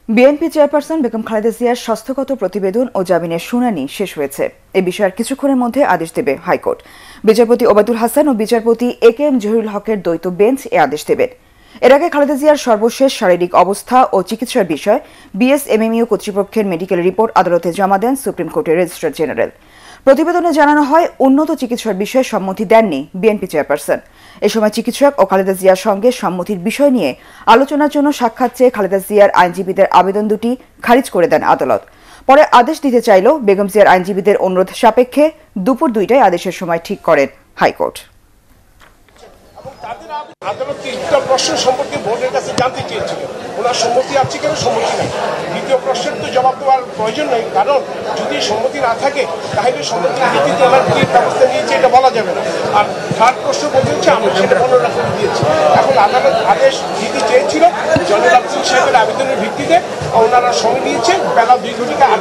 BNP chairperson Begum Khaleda জিয়ার স্বাস্থ্যগত প্রতিবেদন ও জামিনের শুনানি শেষ হয়েছে। এ বিষয়ে কিছুক্ষণের মধ্যে আদেশ দেবে হাইকোর্ট। বিচারপতি ওবায়দুল হাসান ও বিচারপতি এ.কে.এম. জহিরুল হকের দ্বৈত বেঞ্চ এ আদেশ দেবেন। এর আগে খালেদা জিয়ার সর্বশেষ শারীরিক অবস্থা ও চিকিৎসার বিষয়ে বিএসএমএমইউ কর্তৃপক্ষের মেডিকেল রিপোর্ট আদালতে জমা দেন সুপ্রিম কোর্টের রেজিস্ট্রার জেনারেল। প্রতিবেদনে জানানো হয়, উন্নত চিকিৎসার বিষয়ে সম্মতি দেননি বিএনপি চেয়ারপারসন। এ সময় চিকিৎসক ও খালেদা জিয়ার সঙ্গে সম্মতির বিষয় নিয়ে আলোচনার জন্য সাক্ষাৎ চেয়ে খালেদা জিয়ার আইনজীবীদের আবেদন দুটি খারিজ করে দেন আদালত। পরে আদেশ দিতে চাইলেও বেগম জিয়ার আইনজীবীদের অনুরোধ সাপেক্ষে দুপুর 2টায় আদেশের সময় ঠিক করেন হাইকোর্ট। আদালত তিনটা প্রশ্ন সম্পর্কে বোর্ডের কাছে জানতে চেয়েছিল, ওনার সম্মতি আছে কেন, সম্মতি নাই। দ্বিতীয় প্রশ্নের তো জবাব দেওয়ার প্রয়োজন নেই, কারণ যদি সম্মতি না থাকে তাহলে সম্মতির ভিত্তিতে আমার কি ব্যবস্থা নিয়েছে এটা বলা যাবে না। আর থার্ড প্রশ্ন বলছে আমি সেটা বর্ণনা করে দিয়েছি। এখন আদালত আদেশ দিতে চেয়েছিল, জয়নুল আবদিন সাহেবের আবেদনের ভিত্তিতে ওনারা সময় নিয়েছে, বেলা 2 ঘটিকা